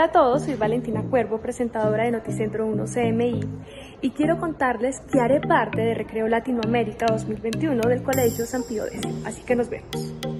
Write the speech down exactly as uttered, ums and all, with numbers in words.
Hola a todos, soy Valentina Cuervo, presentadora de Noticentro uno C M I, y quiero contarles que haré parte de Recreo Latinoamérica dos mil veintiuno del Colegio San Pío X, así que nos vemos.